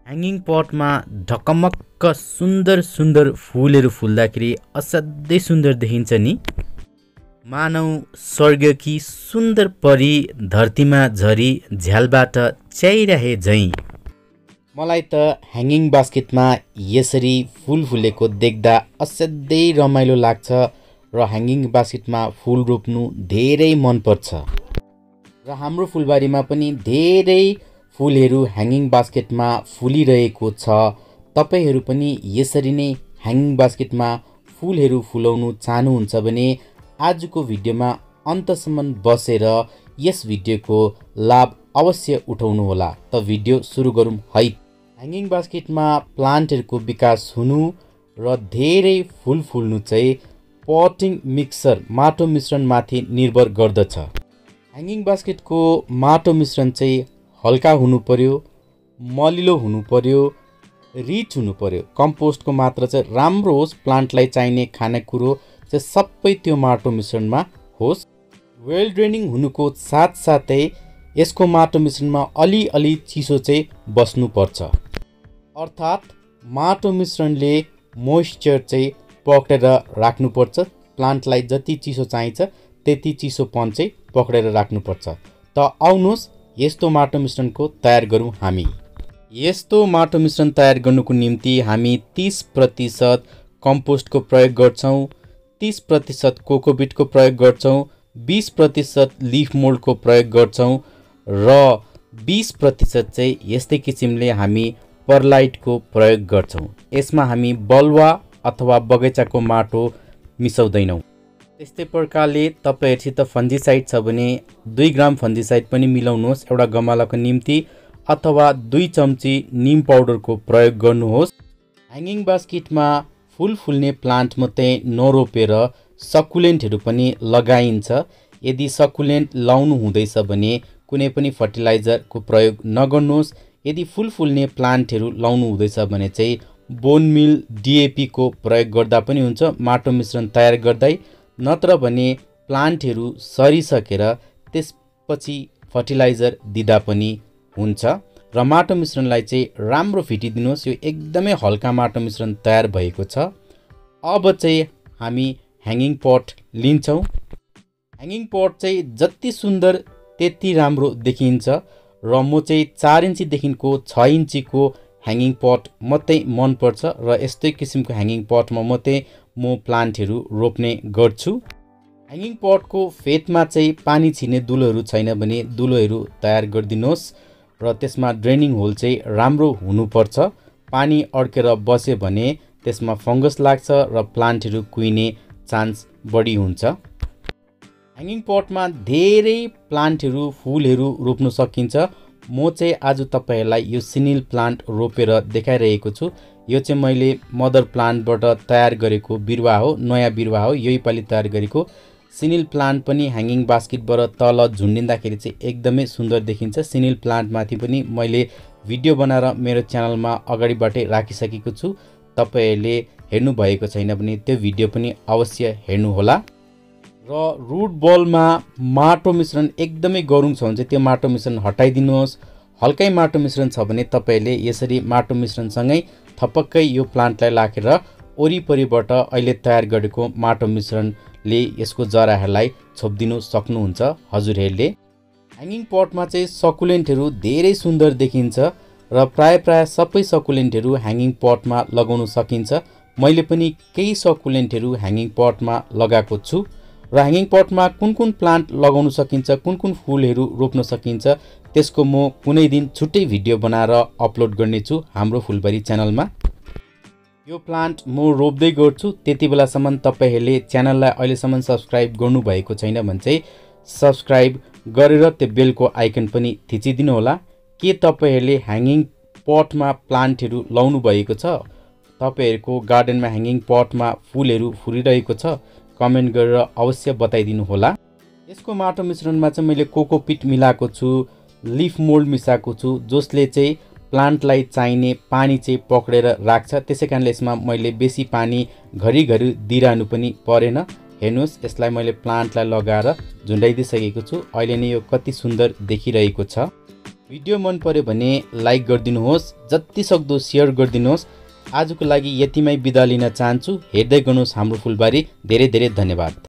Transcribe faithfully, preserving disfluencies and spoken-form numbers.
Hanging पटमा ढकमक्क सुन्दर सुन्दर फुलहरू फुल्दाखेरि असाध्यै सुन्दर देखिन्छ नि। मानौ स्वर्गकी सुन्दर परी धरतीमा झरी झ्यालबाट च्याइरहे झैँ। मलाई त ह्याङ्गिङ बास्केटमा यसरी फुल फुलेको देख्दा असाध्यै रमाइलो लाग्छ र ह्याङ्गिङ बास्केटमा फुल रोप्नु धेरै मनपर्छ। र हाम्रो फुलबारीमा पनि धेरै फुलहरू ह्याङ्गिङ बास्केटमा फुलिरहेको छ। तपाईहरू पनि यसरी नै ह्याङ्गिङ बास्केटमा फुलहरू फुलाउनु चाहनुहुन्छ भने आजको भिडियोमा अन्तसम्म बसेर यस भिडियोको लाभ अवश्य उठाउनु होला। त भिडियो सुरु गरौँ है। ह्याङ्गिङ बास्केटमा प्लान्टहरूको विकास हुनु र धेरै फुल फुल्नु चाहिँ पटिङ मिक्सर माटो मिश्रणमाथि निर्भर गर्दछ। ह्याङ्गिङ बास्केटको माटो मिश्रण चाहिँ हल्का हुनु पर्यो, मलिलो हुनु पर्यो, रिच हुनु पर्यो। कम्पोस्टको मात्रा चाहिँ राम्रो होस्, प्लान्टलाई चाहिने खानेकुरो चाहिँ सबै त्यो माटो मिश्रणमा होस्। वेल ड्रेनिङ हुनुको साथसाथै यसको माटो मिश्रणमा अलिअलि चिसो चाहिँ बस्नुपर्छ। अर्थात् माटो मिश्रणले मोइस्चर चाहिँ पक्रेर राख्नुपर्छ। प्लान्टलाई जति चिसो चाहिन्छ त्यति चिसोपन चाहिँ पक्रेर राख्नुपर्छ। त आउनुहोस् यस्तो माटो मिश्रणको तयार गरौँ हामी। यस्तो माटो मिश्रण तयार गर्नुको निम्ति हामी तीस प्रतिशत कम्पोस्टको प्रयोग गर्छौँ, तीस प्रतिशत कोकोपिटको प्रयोग गर्छौँ, बीस प्रतिशत लिफमोल्डको प्रयोग गर्छौँ र बीस प्रतिशत चाहिँ यस्तै किसिमले हामी पर्लाइटको प्रयोग गर्छौँ। यसमा हामी बलुवा अथवा बगैँचाको माटो मिसाउँदैनौँ। त्यस्तै प्रकारले तपाईहरुसित फन्जिसाइड छ भने दुई ग्राम फन्जिसाइड पनि मिलाउनुहोस् एउटा गमलाको निम्ति, अथवा दुई चम्ची निम पाउडरको प्रयोग गर्नुहोस्। ह्याङ्गिङ बास्केटमा फुल फुल्ने प्लान्ट मात्रै नरोपेर सकुलेन्टहरू पनि लगाइन्छ। यदि सकुलेन्ट लाउनु हुँदैछ भने कुनै पनि फर्टिलाइजरको प्रयोग नगर्नुहोस्। यदि फुल फुल्ने प्लान्टहरू लाउनु हुँदैछ भने चाहिँ बोन मिल डिएपी को प्रयोग गर्दा पनि हुन्छ माटो मिश्रण तयार गर्दै, नत्र भने प्लान्टहरू सरिसकेर त्यसपछि फर्टिलाइजर दिँदा पनि हुन्छ। र माटो मिश्रणलाई चाहिँ राम्रो फिटिदिनुहोस्। यो एकदमै हल्का माटो मिश्रण तयार भएको छ। अब चाहिँ हामी ह्याङ्गिङ पट लिन्छौँ। ह्याङ्गिङ पट चाहिँ जति सुन्दर त्यति राम्रो देखिन्छ र म चाहिँ चार इन्चीदेखिको छ इन्चीको ह्याङ्गिङ पट मात्रै मनपर्छ र यस्तै किसिमको ह्याङ्गिङ पटमा मात्रै म प्लान्टहरू रोप्ने गर्छु। ह्याङ्गिङ पटको फेदमा चाहिँ पानी छिर्ने दुलोहरू छैन भने दुलोहरू तयार गरिदिनुहोस् र त्यसमा ड्रेनिङ होल चाहिँ राम्रो हुनुपर्छ। पानी अड्केर बस्यो भने त्यसमा फङ्गस लाग्छ र प्लान्टहरू कुहिने चान्स बढी हुन्छ। ह्याङ्गिङ पटमा धेरै प्लान्टहरू फुलहरू रोप्न सकिन्छ। म चाहिँ आज तपाईहरूलाई यो सिनिल प्लान्ट रोपेर देखाइरहेको छु। यो चाहिँ मैले मदर प्लान्टबाट तयार गरेको बिरुवा हो, नयाँ बिरुवा हो, यही पालि तयार गरेको। सिनिल प्लान्ट पनि ह्याङ्गिङ बास्केटबाट तल झुन्डिँदाखेरि चाहिँ एकदमै सुन्दर देखिन्छ। सिनिल प्लान्टमाथि पनि मैले भिडियो बनाएर मेरो च्यानलमा अगाडिबाटै राखिसकेको छु। तपाईहरूले हेर्नु भएको छैन भने त्यो भिडियो पनि अवश्य हेर्नुहोला। र रुट बलमा माटो मिश्रण एकदमै गरुङ छ भने चाहिँ त्यो माटो मिश्रण हटाइदिनुहोस्। हल्कै माटो मिश्रण छ भने तपाईहरूले यसरी माटो मिश्रणसँगै थपक्कै यो प्लान्टलाई राखेर वरिपरिबाट अहिले तयार गरेको माटो मिश्रणले यसको जराहरूलाई छोपिदिनु सक्नुहुन्छ हजुरहरूले। ह्याङ्गिङ पटमा चाहिँ सकुलेन्टहरू धेरै सुन्दर देखिन्छ र प्राय प्राय सबै सकुलेन्टहरू ह्याङ्गिङ पटमा लगाउन सकिन्छ। मैले पनि केही सकुलेन्टहरू ह्याङ्गिङ पटमा लगाएको छु र ह्याङ्गिङ पटमा कुन कुन प्लान्ट लगाउन सकिन्छ, कुन कुन फुलहरू रोप्न सकिन्छ त्यसको म कुनै दिन छुट्टै भिडियो बनाएर अपलोड गर्नेछु हाम्रो फुलबारी च्यानलमा। यो प्लान्ट म रोप्दै गर्छु त्यति बेलासम्म तपाईहरूले च्यानललाई अहिलेसम्म सब्सक्राइब गर्नुभएको छैन भने चाहिँ सब्सक्राइब गरेर त्यो बेलको आइकन पनि थिचिदिनु होला। के तपाईहरूले ह्याङ्गिङ पटमा प्लान्टहरू लाउनु भएको छ? तपाईहरूको गार्डनमा ह्याङ्गिङ पटमा फुलहरू फुलिरहेको छ? कमेन्ट गरेर अवश्य बताइदिनु होला। यसको माटो मिश्रणमा चाहिँ मैले कोकोपिट मिलाएको छु, लिफमोल्ड मिसाएको छु, जसले चाहिँ प्लान्टलाई चाहिने पानी चाहिँ पक्रेर राख्छ। त्यसै कारणले यसमा मैले बेसी पानी घरिघरि दिइरहनु पनि परेन। हेर्नुहोस् यसलाई मैले प्लान्टलाई लगाएर झुन्डाइदिइसकेको छु। अहिले नै यो कति सुन्दर देखिरहेको छ। भिडियो मन पर्यो भने लाइक गरिदिनुहोस्, जति सक्दो सेयर गरिदिनुहोस्। आजको लागि यतिमै बिदा लिन चाहन्छु। हेर्दै गर्नुहोस् हाम्रो फुलबारी। धेरै धेरै धन्यवाद।